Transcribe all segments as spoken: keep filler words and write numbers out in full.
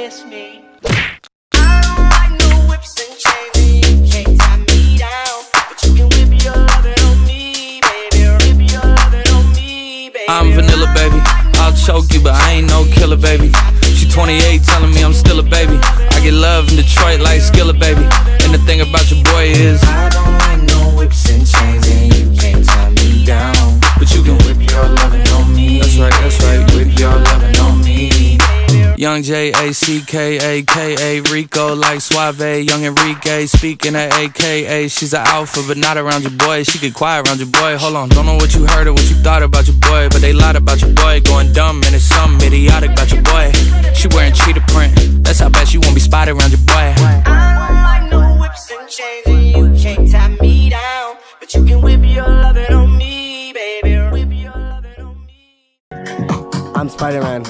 miss me. I don't like no whips and chains, and you can't tie me down, but you can whip your lovin' on me, baby. Whip your lovin' on me, baby. I'm vanilla, baby. I'll choke you, but I ain't no killer, baby. She twenty-eight, telling me I'm still a baby. I get love in Detroit like Skillet, baby. And the thing about your boy is I don't like no whips and chains, and you can't tie me down, but you can whip your lovin' on me. That's right, that's right. Whip your lovin' on me. Young J A C K A K A Rico like Suave, young Enrique speaking at A K A. She's an alpha but not around your boy. She get quiet around your boy. Hold on, don't know what you heard or what you thought about your boy, but they lied about your boy. Going dumb and it's something idiotic about your boy. She wearing cheetah print, that's how bad she won't be spotted around your boy. I don't like no whips and chains, and you can't tie me down, but you can whip your lovin' on me, baby. Whip your lovin' on me. I'm Spider-Man.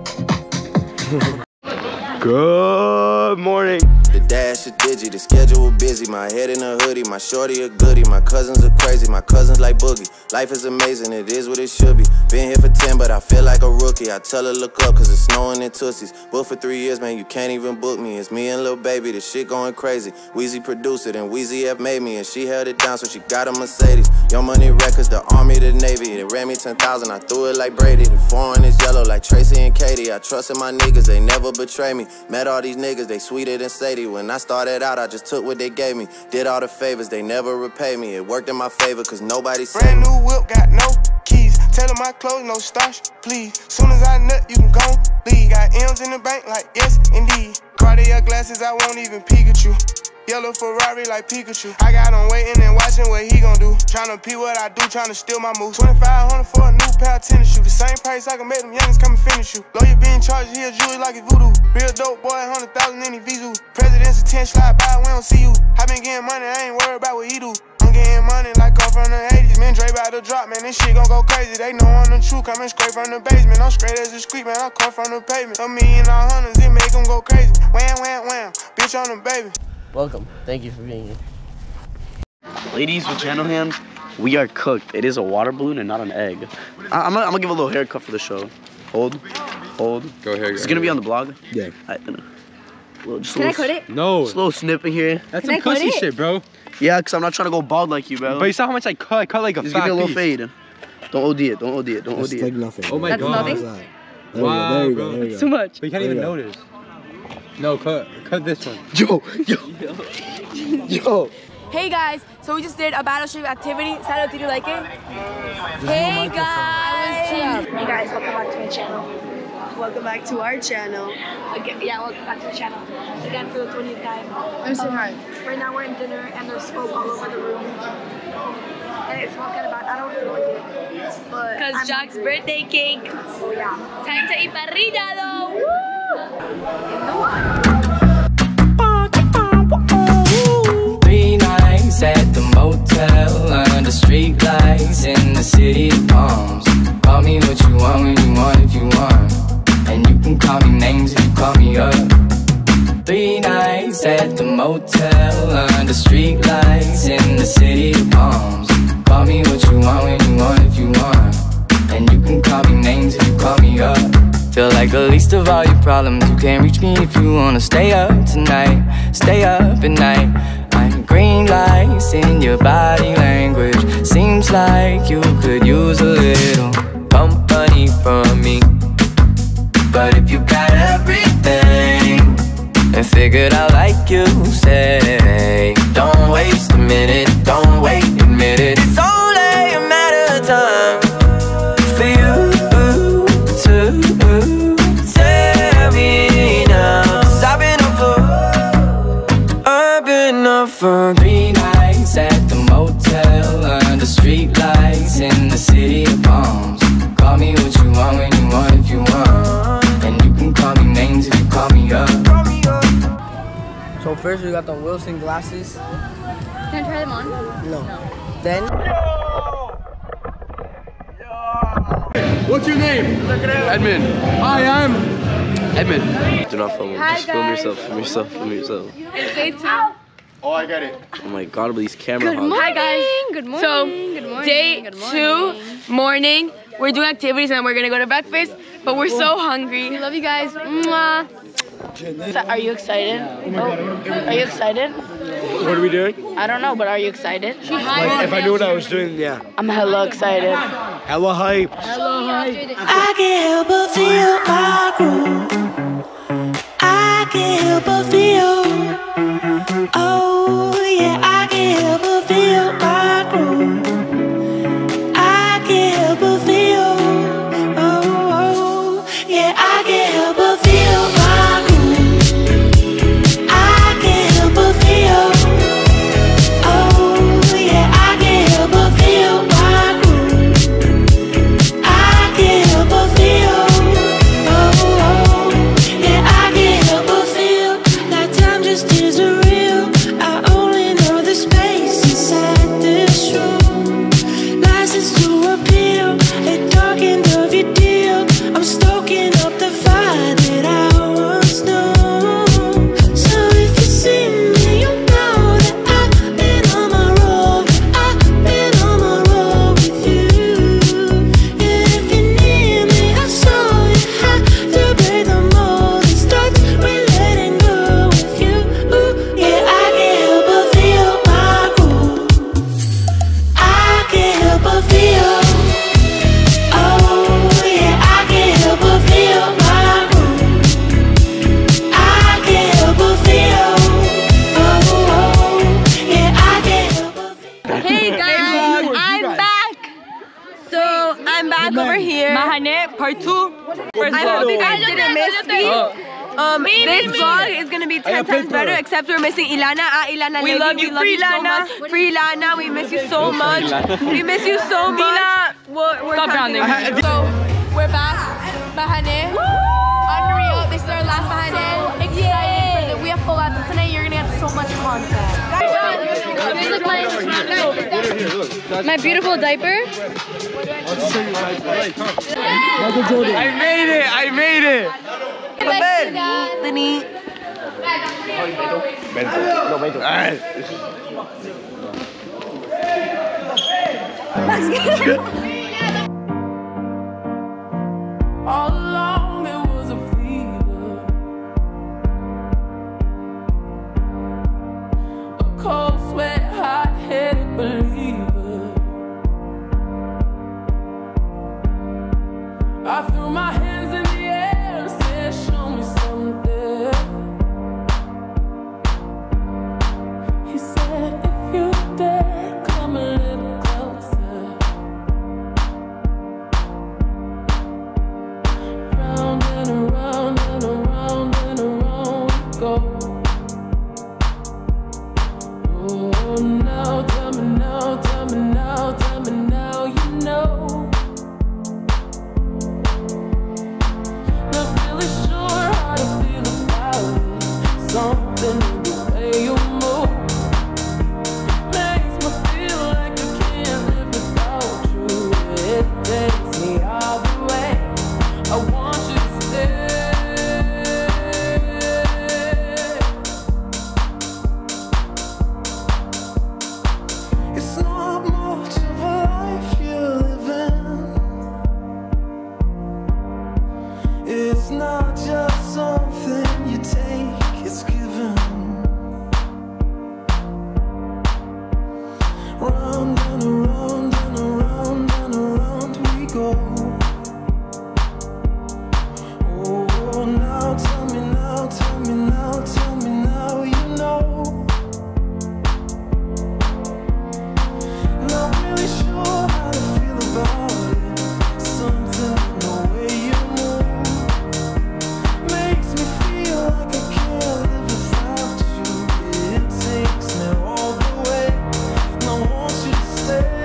Good morning. The dash is digi, the schedule busy. My head in a hoodie, my shorty a goodie. My cousins are crazy, my cousins like Boogie. Life is amazing, it is what it should be. Been here for ten, but I feel like a rookie. I tell her look up, cause it's snowing in Tootsies. Booked for three years, man, you can't even book me. It's me and Lil Baby, the shit going crazy. Weezy produced it, and Weezy F made me, and she held it down, so she got a Mercedes. Young Money Records, the Army, the Navy. They ran me ten thousand, I threw it like Brady. The foreign is yellow like Tracy and Katie. I trusted my niggas, they never betray me. Met all these niggas, they sweeter than Sadie. When I started out, I just took what they gave me. Did all the favors, they never repay me. It worked in my favor, cause nobody said brand new whip, got no keys. Tell them my clothes, no starch, please. Soon as I nut, you can go leave. Got M's in the bank, like yes, indeed. Cartier glasses, I won't even peek at you. Yellow Ferrari like Pikachu. I got him waiting and watching what he gon' do. Tryna pee what I do, tryna steal my moves. twenty-five hundred for a new pair of tennis shoes. The same price I can make them youngins come and finish you. Lawyer being charged, he a jewelry like a voodoo. Real dope boy, one hundred thousand in his Vizu. President's a ten, slide by, we don't see you. I been getting money, I ain't worried about what he do. I'm getting money like I'm from the eighties. Man, Dre about to drop, man, this shit gon' go crazy. They know I'm the truth, coming straight from the basement. I'm straight as a street, man, I come from the pavement. A million all hundreds, it make them go crazy. Wham, wham, wham, bitch on the baby. Welcome. Thank you for being here. Ladies with channel hands, we are cooked. It is a water balloon and not an egg. I I'm, gonna, I'm gonna give a little haircut for the show. Hold, hold. Go ahead. Is it gonna be on the blog? Yeah. I, little, just Can a I little, cut it? No. Just a little snippet here. That's Can some I cut pussy it? shit, bro. Yeah, cause I'm not trying to go bald like you, bro. But you saw how much I cut. I cut like a Just fat give me a little piece. fade. Don't O D it. Don't O D it. Don't That's O D like it. nothing. Oh my That's god. nothing? There Wow, you go, bro. there you go. Too much. But you can't There even you go. notice. No, cut. Cut this one. Yo, yo, yo. Hey guys, so we just did a battle stream activity. Sado, did you like it? Hey guys! Hey guys, welcome back to my channel. Welcome back to our channel. Again, yeah, welcome back to the channel. Again for the twentieth time. I'm saying hi. Right now we're in dinner and there's smoke all over the room. And it smells kind of bad. I don't feel like it. But Because Jack's hungry. birthday cake. Oh yeah. Time to eat parrilla though. Woo! Three nights at the motel under street lights in the city of palms. Call me what you want when you want if you want, and you can call me names if you call me up. Three nights at the motel under street lights in the city of palms. Call me what you want when you want if you want, and you can call me names if you call me up. Feel like the least of all your problems. You can't reach me if you wanna stay up tonight. Stay up at night. I'm green lights in your body language. Seems like you could use a little company from me. But if you got everything and figured out like you say, don't waste a minute, don't wait, admit it. It's only a matter of time for you to tell me now. 'Cause I've been up for, I've been up for three nights at the motel under street lights in the city of palms. Call me what you want when you want if you want, and you can call me names if you call me up. So first we got the Wilson glasses. Can I try them on? No. Then What's your name? Edmund. Hi, I'm Edmund. Do not film him. Hi, Just film guys. yourself. Film yourself. Film yourself. It's day two. Oh, I got it. Oh my god, with these camera Good hogs. morning. Hi guys. Good morning. So, Good morning. day Good two, morning. We're doing activities and we're gonna go to breakfast, but we're so hungry. We love you guys. Mwah. So are you excited? Oh, are you excited? What are we doing? I don't know, but are you excited? Like, if I knew what I was doing, yeah. I'm hella excited. Hella hype. Hella hype. I can't help but feel my groove. I can't help but feel. Oh yeah, I can't help but feel my groove. I can't help but feel. Oh, oh yeah, I can't help but feel my groove. I can't help but feel. Oh yeah, I can't help but feel my groove. I can't help but feel. Oh, oh yeah, I can't help but feel that time just isn't real. I only know the space inside this room. License to appeal, it darkened of your deal. I'm stoking up the fire that I once knew. So if you see me, you know that I've been on my road. I've been on my road with you. And if you need me, I saw you have to break the mold. It starts with letting go with you. Ooh, yeah, I can't help but feel my groove. I can't help but feel. Oh yeah, I can't help but feel my groove. I can't help but feel. Oh, oh yeah, I can't help but feel. Hey guys, I'm back. So I'm back over here. Mahane, part two. I hope you guys didn't miss me. Um, this vlog is gonna be ten times better, except we're missing Ilana. Ah, Ilana, We lady. love you, we love free you so Ilana. much. Free Ilana, we miss you so much. We miss you so much. We're, we're Stop counting. rounding. So we're back, Mahane. Unreal. This is our last Mahane. Excited for the we have full out tonight. You're gonna get so much content. This is my, my beautiful diaper. Michael Jordan. I made it. I made it. Lenny. No, Beto. All right. All along it was a fever, a cold sweat, hot-headed believer. I threw my hands in the air and said, show me something. He said, if you dare, come a little closer. Round and around and around and around we go. Oh, now tell me now, tell me now, tell me now, you know. Not really sure how to feel about it. Something in the way you move makes me feel like I can't live without you. It takes me all the way. I want you to stay. It's not much of a life you're living. It's not just something you take, it's given. Round and around and around and around we go. Oh, now tell me now, tell me now, tell me now, you know. Not really sure how to feel about it. Something in the way you move makes me feel like I can't live without you. It takes me all the way, and I want you to stay.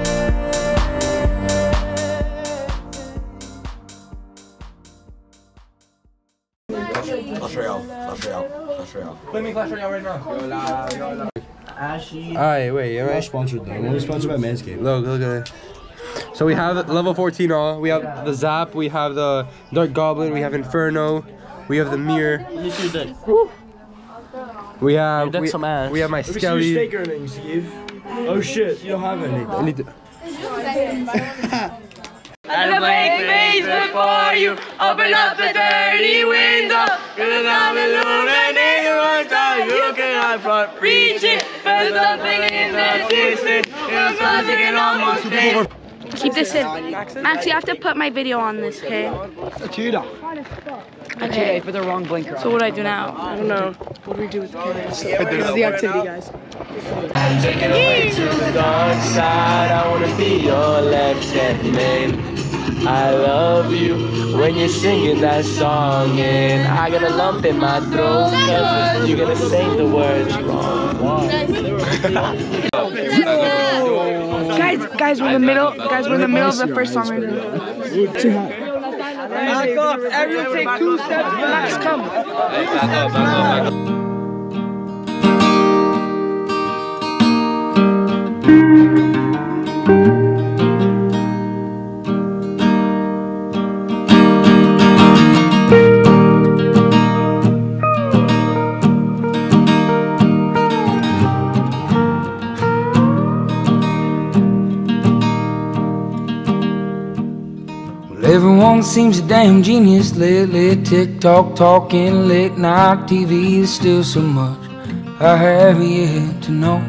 Clash Royale. Clash Royale. Clash Royale. Play me Clash Royale right now. Alright, wait, am I sponsored though? I'm only sponsored by Manscaped. Look, look at it. So we have level fourteen all. We have the Zap. We have the Dark Goblin. We have Inferno. We have the Mirror. We have we, some ass. we have my Let me see your Skelly. steak earnings, Steve. Oh shit, you don't have any. I need to- I'll make space before you. Open up the dirty window. Cause I'm illuminating one time. You cannot front reach it. There's nothing in the distance. It's like you can almost taste. Keep this in. Max, you have to put my video on this, okay? Cheetah. Okay. Put the wrong blinker on. So what do I do now? I don't know. What do we do with the camera? This is the activity, guys. Take it away to the dark side. I wanna be your left-hand man. I love you when you're singing that song, and I got a lump in my throat cause you're gonna say the words wrong. Guys, guys, we're in the middle. Guys, we're in the middle of the first song right now. Too hot. Back off. Everyone take two steps. Max, come. Everyone seems a damn genius lately. TikTok talking, late night T V. There's still so much I have yet to know.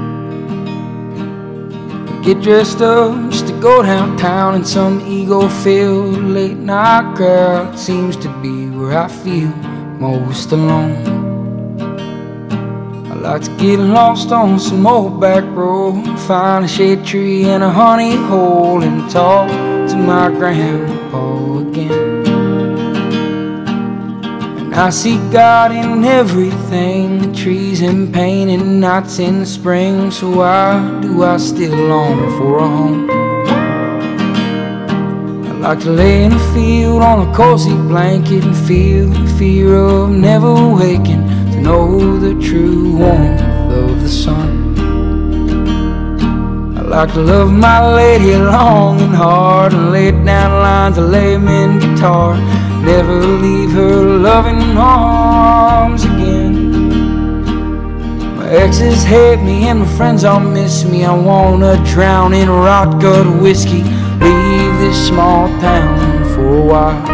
Get dressed up just to go downtown in some ego-filled late night crowd. It seems to be where I feel most alone. I like to get lost on some old back road, find a shade tree and a honey hole, and talk to my grandpa again. And I see God in everything, trees in pain and nights in the spring. So why do I still long for a home? I like to lay in a field on a cozy blanket and feel the fear of never waking, to know the true warmth of the sun. I like to love my lady long and hard, and lay down lines of layman guitar, never leave her loving arms again. My exes hate me and my friends all miss me. I wanna drown in rot gut whiskey, leave this small town for a while.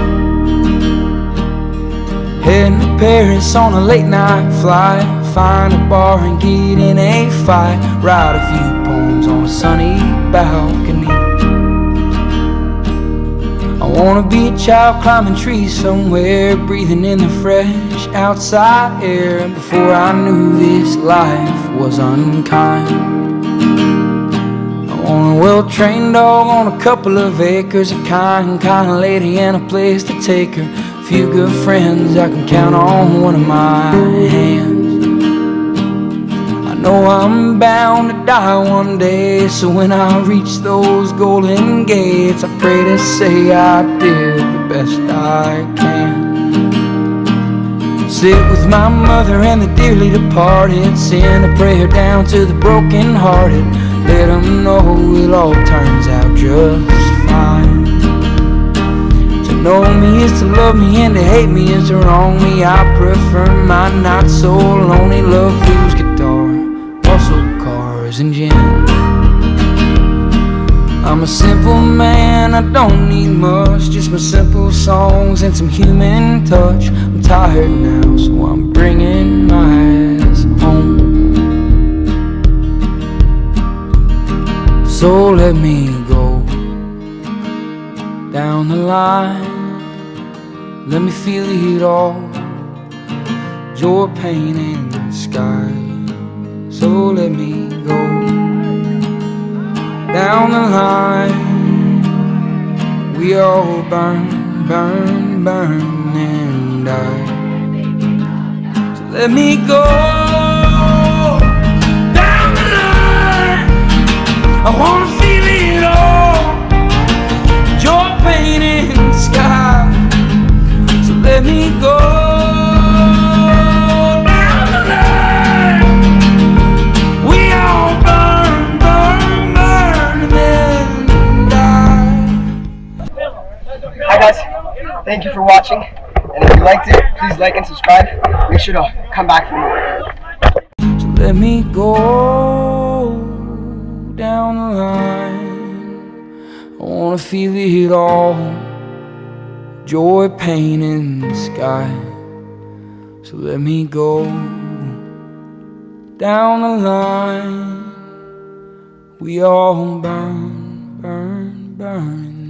Heading to Paris on a late night flight, find a bar and get in a fight, write a few poems on a sunny balcony. I wanna be a child climbing trees somewhere, breathing in the fresh outside air, before I knew this life was unkind. I want a well-trained dog on a couple of acres, a kind, kind lady and a place to take her, a few good friends I can count on one of my hands. I know I'm bound to die one day, so when I reach those golden gates, I pray to say I did the best I can. Sit with my mother and the dearly departed, send a prayer down to the broken hearted, let them know it all turns out just fine. To know me is to love me, and to hate me is to wrong me. I prefer my not so lonely love, blues, guitar, muscle cars and gin. I'm a simple man, I don't need much, just my simple songs and some human touch. I'm tired now, so I'm bringing my ass home. So let me go down the line, let me feel it all, joy, pain, and the sky. So let me go down the line, we all burn, burn, burn and die. So let me go down the line, I wanna feel it all, joy, pain and the sky. So let me go down the line, we all burn, burn, burn and then die. Hi guys, thank you for watching, and if you liked it, please like and subscribe. Make sure to come back for more. So let me go down the line, I wanna feel it all, joy, pain in the sky. So let me go down the line. We all burn, burn, burn.